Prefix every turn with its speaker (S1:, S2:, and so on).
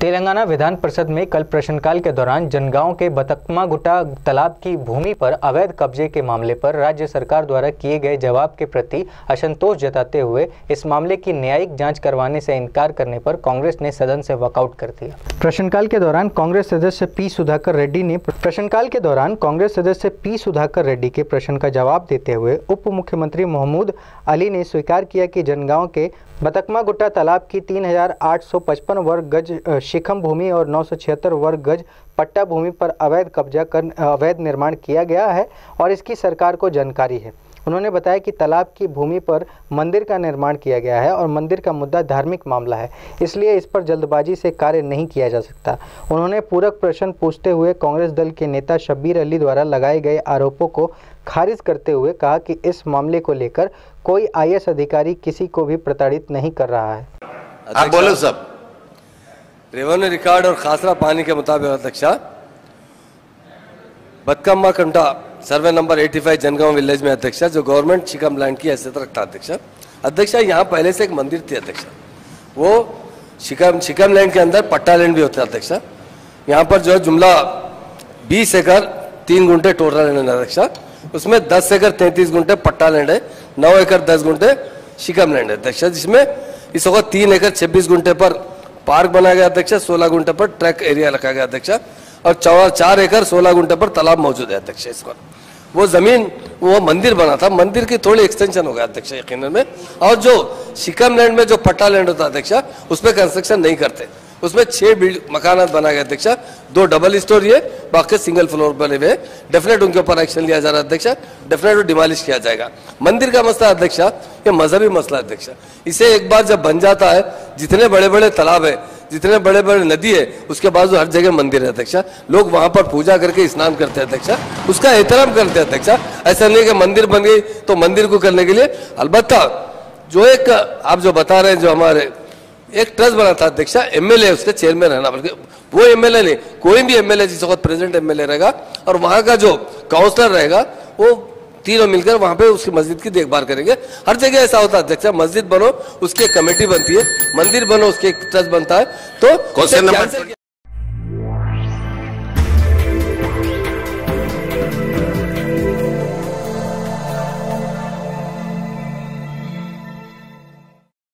S1: तेलंगाना विधान परिषद में कल प्रश्नकाल के दौरान जनगांव के बतकमागुट्टा तालाब की भूमि पर अवैध कब्जे के मामले पर राज्य सरकार द्वारा किए गए जवाब के प्रति असंतोष जताते हुए इस मामले की न्यायिक जांच करवाने से इनकार करने पर कांग्रेस ने सदन से वॉकआउट कर दिया। प्रश्नकाल के दौरान कांग्रेस सदस्य पी सुधाकर रेड्डी के प्रश्न का जवाब देते हुए उप मुख्यमंत्री मोहम्मद अली ने स्वीकार किया कि जनगांव के बतकमागुट्टा तालाब की 3855 वर्ग गज शिखम भूमि और 976 वर्ग गज पट्टा भूमि पर अवैध निर्माण किया गया है और इसकी सरकार को जानकारी है। उन्होंने बताया कि तालाब की भूमि पर मंदिर का निर्माण किया गया है और मंदिर का मुद्दा धार्मिक मामला है, इसलिए इस पर जल्दबाजी से कार्य नहीं किया जा सकता। उन्होंने पूरक प्रश्न पूछते हुए कांग्रेस दल के नेता शब्बीर अली द्वारा लगाए गए आरोपों को खारिज करते हुए कहा कि इस मामले को लेकर कोई आईएएस अधिकारी किसी को भी प्रताड़ित नहीं कर रहा है।
S2: आप बोलो सब। रेवेन्यू रिकॉर्ड और खासरा पानी के मुताबिक अध्यक्षा, Batakamagutta survey number 85 Jangaon village में अध्यक्षा, जो गवर्नमेंट शिकम लैंड की हैसियत रखता अध्यक्षा, यहाँ पहले से एक मंदिर थी अध्यक्षा। वो शिकम लैंड के अंदर पट्टा लैंड भी होता है अध्यक्षा। यहाँ पर जो है जुमला 20 एकड़ 3 गुंठे टोटल लैंड है अध्यक्षा। उसमें 10 एकड़ 33 गुंठे पट्टा लैंड है, 9 एकड़ 10 गुंठे शिकम लैंड है अध्यक्षा, जिसमें इस वक्त 3 एकड़ 26 गुंठे पर पार्क बनाया गया अध्यक्षा, 16 गुंठे पर ट्रैक एरिया रखा गया अध्यक्षा और 4 एकड़ 16 गुंठे पर तालाब मौजूद है अध्यक्षा। इस पर वो जमीन वो मंदिर बना था, मंदिर की थोड़ी एक्सटेंशन हो गया अध्यक्ष यकीनन में। और जो शिकम लैंड में जो पट्टा लैंड होता है अध्यक्षा, उस पर कंस्ट्रक्शन नहीं करते। उसमें 6 मकान बनाए गए अध्यक्षा, 2 डबल स्टोरी है, बाकी सिंगल फ्लोर बने हुए। डेफिनेट उनके ऊपर एक्शन लिया जा रहा है अध्यक्षा, डेफिनेट डिमोलिश किया जाएगा। मंदिर का मसला अध्यक्षा ये मजहबी मसला अध्यक्षा, इसे एक बार जब बन जाता है, जितने बड़े बड़े तालाब है, जितने बड़े बड़े नदी है, उसके बाजू हर जगह मंदिर है अध्यक्षा। लोग वहां पर पूजा करके स्नान करते हैं अध्यक्षा, उसका एहतराम करते हैं अध्यक्षा। ऐसा नहीं कि मंदिर बन गई तो मंदिर को करने के लिए। अलबत्ता जो एक आप जो बता रहे हैं, जो हमारे एक ट्रस्ट बना था अध्यक्षा, एमएलए उसके चेयरमैन रहना, बल्कि वो एमएलए नहीं, कोई भी एमएलए जिस वक्त प्रेसिडेंट एमएलए रहेगा और वहां का जो काउंसलर रहेगा, वो तीनों मिलकर वहां पे उसकी मस्जिद की देखभाल करेंगे। हर जगह ऐसा होता है अध्यक्षा, मस्जिद बनो उसकी कमेटी बनती है, मंदिर बनो उसके एक ट्रस्ट बनता है। तो